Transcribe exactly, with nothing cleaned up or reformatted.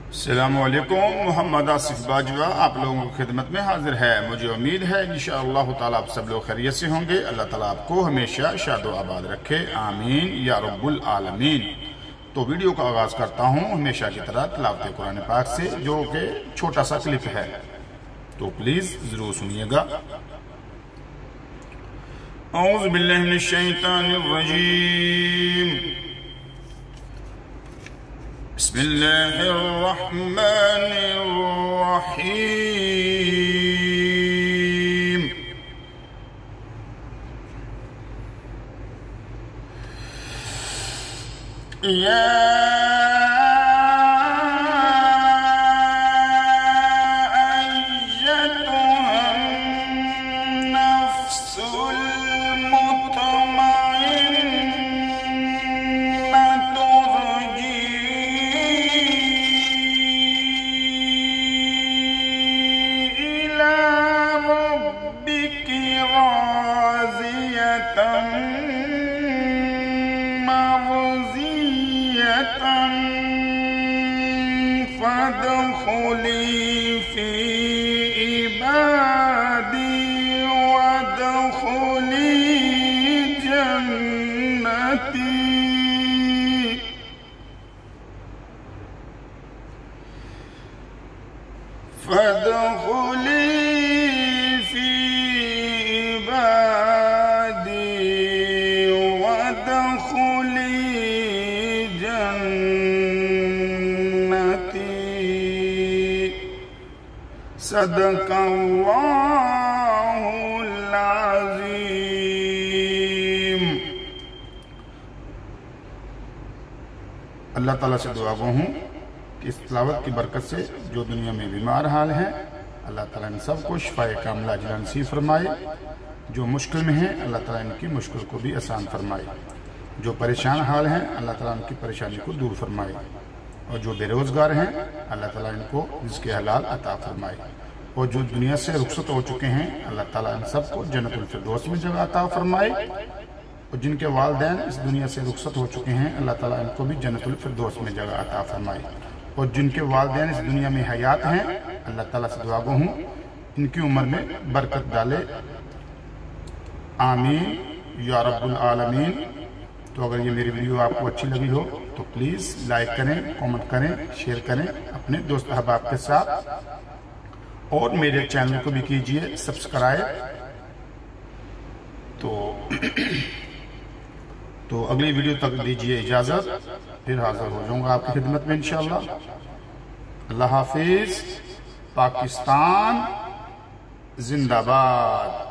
अस्सलामुअलैकुम। मोहम्मद आसिफ बाजवा आप लोगों की खिदमत में हाजिर है। मुझे उम्मीद है इंशाअल्लाह ताला आप सब लोग खैरियत से होंगे। अल्लाह ताला आपको हमेशा शादो आबाद रखे, आमीन या रब्बुल आलमीन। तो वीडियो का आगाज करता हूँ हमेशा की तरह तिलावत कुरान पाक से, जो कि छोटा सा क्लिप है, तो प्लीज जरूर सुनिएगा। औज़ु बिल्लाहि मिनश शैतानिर रजीम, बिस्मिल्लाहिर रहमानिर रहीम। या फदखुली फी इबादी वदखुली जन्नती। फदखुली फी इबादी वदखुली सदक़ल्लाहुल अज़ीम। अल्लाह ताला से दुआ गो हूँ कि इस तिलावत की बरकत से जो दुनिया में बीमार हाल हैं, अल्लाह ताला इन सबको शिफाए कामिला अजला नसीब फरमाए। जो मुश्किल में हैं, अल्लाह ताला इनकी मुश्किल को भी आसान फरमाए। जो परेशान हाल हैं, अल्लाह ताला इनकी परेशानी को दूर फरमाए। और जो बेरोजगार हैं, अल्लाह ताला इनको रिज़्क़ हलाल अता फरमाए। और जो दुनिया से रुखसत हो चुके हैं, अल्लाह ताला इन सबको जन्नतुल फिरदौस में जगह अता फरमाए। और जिनके वालिदैन इस दुनिया से रुखसत हो चुके हैं, अल्लाह ताला इनको भी जन्नतुल फिरदौस में जगह अता फरमाए। और जिनके वालिदैन इस दुनिया में हयात हैं, अल्लाह ताला से दुआ गो हूँ इनकी उम्र में बरकत डाले, आमीन या रब्बुल आलमीन। तो अगर ये मेरी वीडियो आपको अच्छी लगी हो तो प्लीज़ लाइक करें, कमेंट करें, शेयर करें अपने दोस्त अहबाब के साथ। और मेरे चैनल को भी कीजिए सब्सक्राइब। तो तो अगली वीडियो तक दीजिए इजाज़त, फिर हाजिर हो जाऊंगा आपकी खिदमत में इंशाअल्लाह। अल्लाह हाफिज। पाकिस्तान जिंदाबाद।